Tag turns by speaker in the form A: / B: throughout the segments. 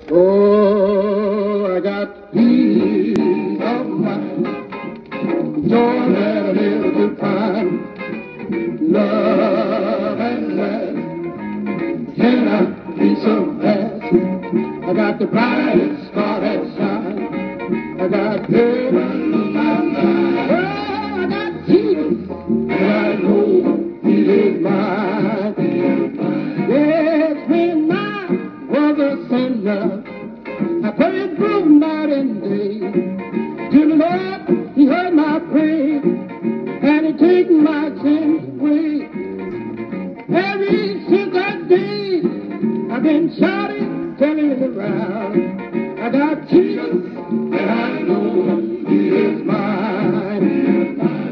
A: Oh, I got peace of mind, joy that I never could find, love and life. Can I be so fast? I got the brightest star that shines. I got heaven on my mind. Oh, I got Jesus, and I know He is mine. Yes, when I was a sinner, I prayed through night and day. To the Lord, He heard my prayer, and He took my sins away. Ever since that day, I've been shouting, telling it around. I got Jesus, and I know He is mine. He is mine.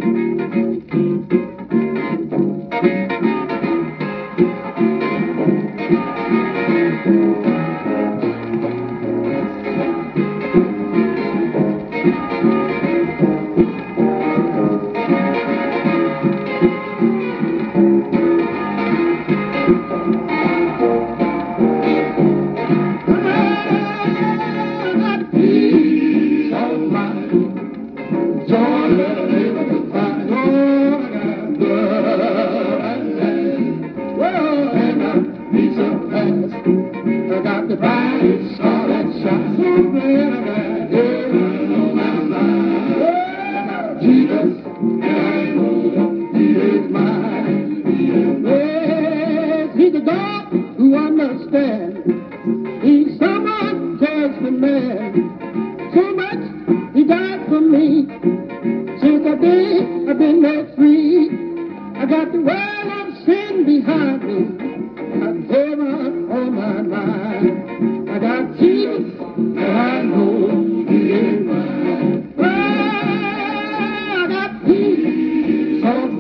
A: I got the brightest star that shines. So glad I got heaven on my mind. I got Jesus, and I know He is mine. He is mine. He's a God who understands. He's someone cares for man. So much He died for me. Since that day I've been made free. I got the world of sin behind me. Got heaven on my mind. I got Jesus, and I know He is mine. Oh, I got peace of